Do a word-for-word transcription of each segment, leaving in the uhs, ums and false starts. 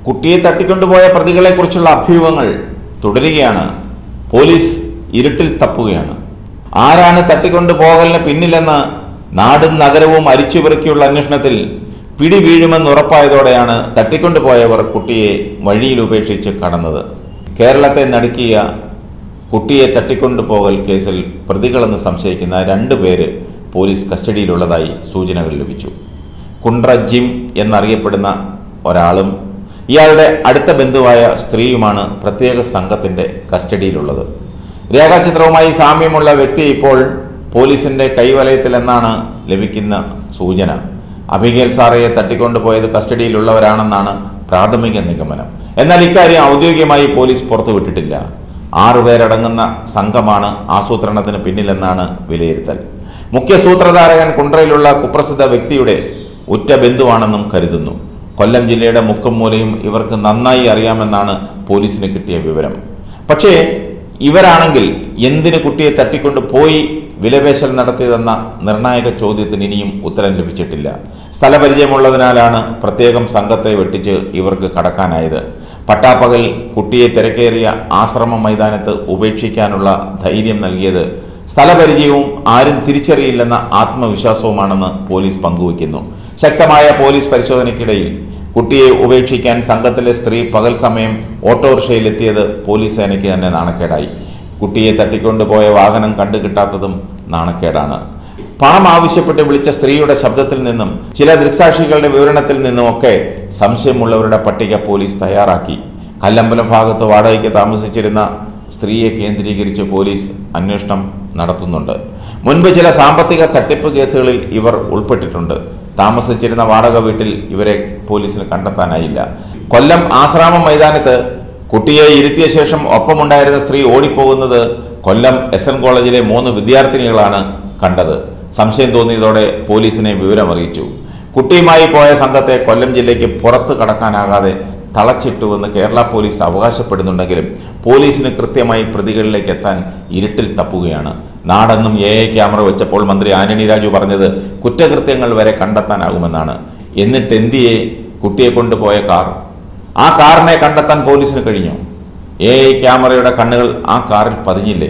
കുട്ടിയെ തട്ടിക്കൊണ്ടുപോയ പ്രതികളെക്കുറിച്ചുള്ള അഭ്യൂഹങ്ങൾ തുടരുകയാണ്. പോലീസ് ഇരുട്ടിൽ തപ്പുകയാണ്. ആരാണ് തട്ടിക്കൊണ്ടുപോകലിന് പിന്നിലെന്ന് നാടും നഗരവും അരിച്ചുപെറുക്കിയുള്ള അന്വേഷണത്തിൽ പിടി വീഴുമെന്ന് ഉറപ്പായതോടെയാണ് തട്ടിക്കൊണ്ടുപോയവർ കുട്ടിയെ വഴിയിൽ ഉപേക്ഷിച്ച് കടന്നത്. കേരളത്തെ നടുക്കിയ കുട്ടിയെ തട്ടിക്കൊണ്ടുപോകൽ കേസിൽ പ്രതികളെന്ന് സംശയിക്കുന്ന രണ്ടു പേര് പോലീസ് കസ്റ്റഡിയിലുള്ളതായി സൂചനകൾ ലഭിച്ചു. കുണ്ട്ര ജിം എന്നറിയപ്പെടുന്ന ഒരാളും ഇയാളുടെ അടുത്ത ബന്ധുവായ സ്ത്രീയുമാണ് പ്രത്യേക സംഘത്തിൻ്റെ കസ്റ്റഡിയിലുള്ളത്. രേഖാചിത്രവുമായി സാമ്യമുള്ള വ്യക്തി ഇപ്പോൾ പോലീസിൻ്റെ കൈവലയത്തിലെന്നാണ് ലഭിക്കുന്ന സൂചന. അബിഗേൽ സാറയെ തട്ടിക്കൊണ്ടുപോയത് കസ്റ്റഡിയിലുള്ളവരാണെന്നാണ് പ്രാഥമിക നിഗമനം. എന്നാൽ ഇക്കാര്യം ഔദ്യോഗികമായി പോലീസ് പുറത്തുവിട്ടിട്ടില്ല. ആറുപേരടങ്ങുന്ന സംഘമാണ് ആസൂത്രണത്തിന് പിന്നിലെന്നാണ് വിലയിരുത്തൽ. മുഖ്യ സൂത്രധാരകൻ കുണ്ട്രയിലുള്ള കുപ്രസിദ്ധ വ്യക്തിയുടെ ഉറ്റ ബന്ധുവാണെന്നും കരുതുന്നു. കൊല്ലം ജില്ലയുടെ മുക്കും മൂലയും ഇവർക്ക് നന്നായി അറിയാമെന്നാണ് പോലീസിന് കിട്ടിയ വിവരം. പക്ഷേ ഇവരാണെങ്കിൽ എന്തിന് കുട്ടിയെ തട്ടിക്കൊണ്ട് പോയി വിലപേശൽ നടത്തിയതെന്ന നിർണായക ചോദ്യത്തിന് ഇനിയും ഉത്തരം ലഭിച്ചിട്ടില്ല. സ്ഥലപരിചയമുള്ളതിനാലാണ് പ്രത്യേകം സംഘത്തെ വെട്ടിച്ച് ഇവർക്ക് കടക്കാനായത്. പട്ടാപ്പകൽ കുട്ടിയെ തിരക്കേറിയ ആശ്രമ മൈതാനത്ത് ഉപേക്ഷിക്കാനുള്ള ധൈര്യം നൽകിയത് സ്ഥലപരിചയവും ആരും തിരിച്ചറിയില്ലെന്ന ആത്മവിശ്വാസവുമാണെന്ന് പോലീസ് പങ്കുവയ്ക്കുന്നു. ശക്തമായ പോലീസ് പരിശോധനയ്ക്കിടയിൽ കുട്ടിയെ ഉപേക്ഷിക്കാൻ സംഘത്തിലെ സ്ത്രീ പകൽ സമയം ഓട്ടോറിക്ഷയിലെത്തിയത് പോലീസ് സേനയ്ക്ക് തന്നെ നാണക്കേടായി. കുട്ടിയെ തട്ടിക്കൊണ്ടുപോയ വാഹനം കണ്ടുകിട്ടാത്തതും നാണക്കേടാണ്. പണം ആവശ്യപ്പെട്ട് വിളിച്ച സ്ത്രീയുടെ ശബ്ദത്തിൽ നിന്നും ചില ദൃക്സാക്ഷികളുടെ വിവരണത്തിൽ നിന്നുമൊക്കെ സംശയമുള്ളവരുടെ പട്ടിക പോലീസ് തയ്യാറാക്കി. കല്ലമ്പലം ഭാഗത്ത് വാടകയ്ക്ക് താമസിച്ചിരുന്ന സ്ത്രീയെ കേന്ദ്രീകരിച്ച് പോലീസ് അന്വേഷണം നടത്തുന്നുണ്ട്. മുൻപ് ചില സാമ്പത്തിക തട്ടിപ്പ് കേസുകളിൽ ഇവർ ഉൾപ്പെട്ടിട്ടുണ്ട്. താമസിച്ചിരുന്ന വാടക വീട്ടിൽ ഇവരെ പോലീസിന് കണ്ടെത്താനായില്ല. കൊല്ലം ആശ്രാമ മൈതാനത്ത് കുട്ടിയെ ഇരുത്തിയ ശേഷം ഒപ്പമുണ്ടായിരുന്ന സ്ത്രീ ഓടിപ്പോകുന്നത് കൊല്ലം എസ് എൻ കോളേജിലെ മൂന്ന് വിദ്യാർത്ഥിനികളാണ് കണ്ടത്. സംശയം തോന്നിയതോടെ പോലീസിനെ വിവരമറിയിച്ചു. കുട്ടിയുമായി പോയ സംഘത്തെ കൊല്ലം ജില്ലയ്ക്ക് പുറത്ത് കടക്കാനാകാതെ തളച്ചിട്ടുവെന്ന് കേരള പോലീസ് അവകാശപ്പെടുന്നുണ്ടെങ്കിലും പോലീസിന് കൃത്യമായി പ്രതികളിലേക്ക് എത്താൻ ഇരുട്ടിൽ തപ്പുകയാണ്. നാടെന്നും എ ഐ ക്യാമറ വെച്ചപ്പോൾ മന്ത്രി ആന്റണി രാജു പറഞ്ഞത് കുറ്റകൃത്യങ്ങൾ വരെ കണ്ടെത്താനാകുമെന്നാണ്. എന്നിട്ട് എന്തിയെ കുട്ടിയെ കൊണ്ടുപോയ കാർ? ആ കാറിനെ കണ്ടെത്താൻ പോലീസിന് കഴിഞ്ഞു. എ ഐ ക്യാമറയുടെ കണ്ണുകൾ ആ കാറിൽ പതിഞ്ഞില്ലേ?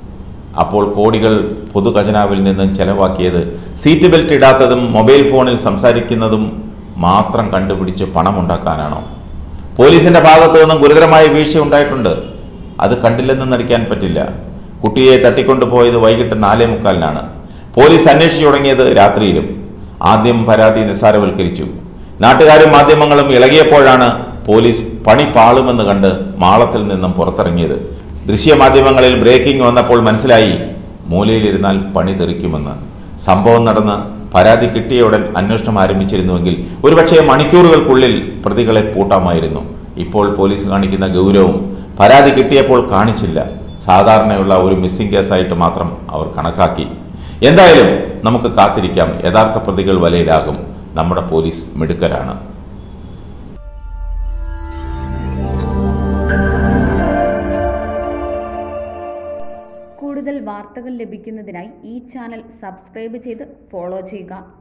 അപ്പോൾ കോടികൾ പൊതു ഖജനാവിൽ നിന്നും ചെലവാക്കിയത് സീറ്റ് ബെൽറ്റ് ഇടാത്തതും മൊബൈൽ ഫോണിൽ സംസാരിക്കുന്നതും മാത്രം കണ്ടുപിടിച്ച് പണമുണ്ടാക്കാനാണോ? പോലീസിന്റെ ഭാഗത്തു നിന്നും ഗുരുതരമായ വീഴ്ച ഉണ്ടായിട്ടുണ്ട്. അത് കണ്ടില്ലെന്ന് നടിക്കാൻ പറ്റില്ല. കുട്ടിയെ തട്ടിക്കൊണ്ടുപോയത് വൈകിട്ട് നാലേ മുക്കാലിനാണ്. പോലീസ് അന്വേഷിച്ചു തുടങ്ങിയത് രാത്രിയിലും. ആദ്യം പരാതി നിസ്സാരവൽക്കരിച്ചു. നാട്ടുകാരും മാധ്യമങ്ങളും ഇളകിയപ്പോഴാണ് പോലീസ് പണി പാളുമെന്ന് കണ്ട് മാളത്തിൽ നിന്നും പുറത്തിറങ്ങിയത്. ദൃശ്യമാധ്യമങ്ങളിൽ ബ്രേക്കിംഗ് വന്നപ്പോൾ മനസ്സിലായി മൂലയിലിരുന്നാൽ പണി തെറിക്കുമെന്ന്. സംഭവം നടന്ന് പരാതി കിട്ടിയ ഉടൻ അന്വേഷണം ആരംഭിച്ചിരുന്നുവെങ്കിൽ ഒരുപക്ഷെ മണിക്കൂറുകൾക്കുള്ളിൽ പ്രതികളെ പൂട്ടാമായിരുന്നു. ഇപ്പോൾ പോലീസ് കാണിക്കുന്ന ഗൗരവം പരാതി കിട്ടിയപ്പോൾ കാണിച്ചില്ല. സാധാരണയുള്ള ഒരു മിസ്സിംഗ് കേസായിട്ട് മാത്രം അവർ കണക്കാക്കി. എന്തായാലും നമുക്ക് കാത്തിരിക്കാം. യഥാർത്ഥ പ്രതികൾ വലയിലാകും. നമ്മുടെ പോലീസ് മിടുക്കരാണ്. കൂടുതൽ വാർത്തകൾ ലഭിക്കുന്നതിനായി ഈ ചാനൽ സബ്സ്ക്രൈബ് ചെയ്ത് ഫോളോ ചെയ്യുക.